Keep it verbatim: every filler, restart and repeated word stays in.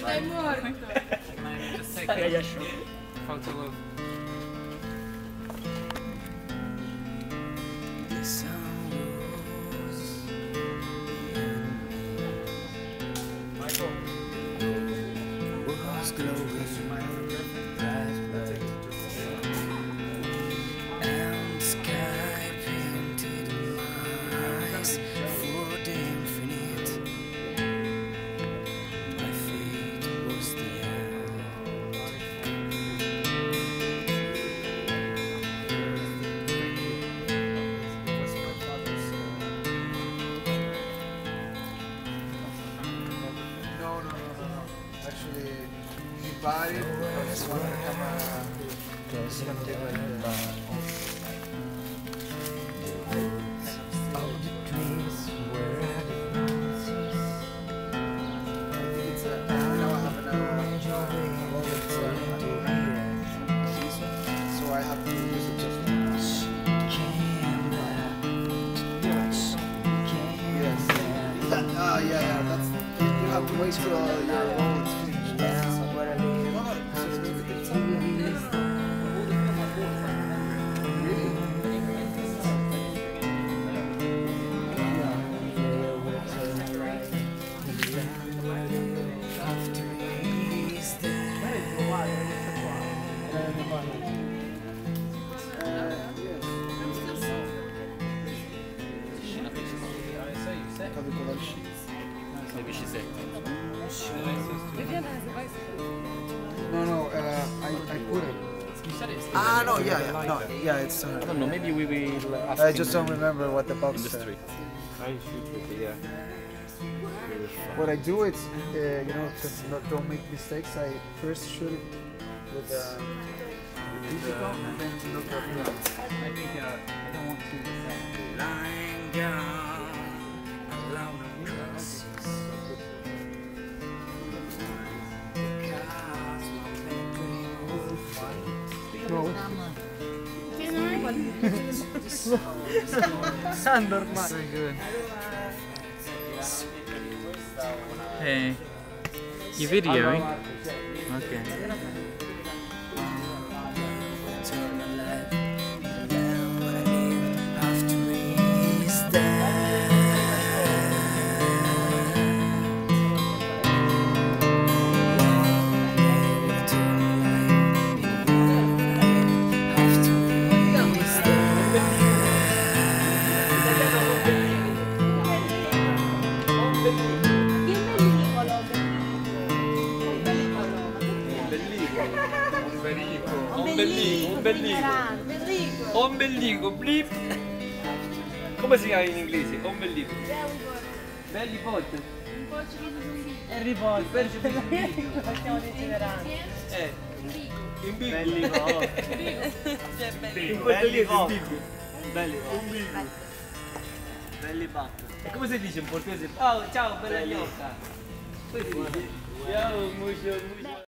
Sei morto. Just take a photo of. Michael. Was glowing and sky painted my eyes for the infinite. My fate was the end. No, no, no, no, no. Actually, he bought it because he wanted to have a. He's gonna take like the. All the dreams were I think it's a. Now I have an. Uh, so I have to use it just once. Yes. Ah, yeah, yeah. That's. You have to wait till uh, your role is finished. That's what I mean. No, no. It's really. Maybe she's sick. No, no. Uh, I, I put it. You said it's. Ah, no, yeah, yeah, no, yeah. It's. I Uh, don't know. Maybe we will ask I him just don't remember what the in box the said. street. I shoot with it, yeah. What I do is, uh, you know, to not don't make mistakes. I first shoot it with uh, digital and then look at the. I think uh, I don't want to do the same. lying down alone across. No. Normal. Very good. Eh, you videoing? Okay. Ombelico, blip. Come si chiama in inglese? Ombelico. Belly pot. Harry Potter, stiamo desiderando. Eh. In big. Belli pot. Belli pot. Belli pot. Belli pot. E come si dice in portoghese? Oh, ciao, bella gnocca. Come si dice? Ciao, mucho, mucho.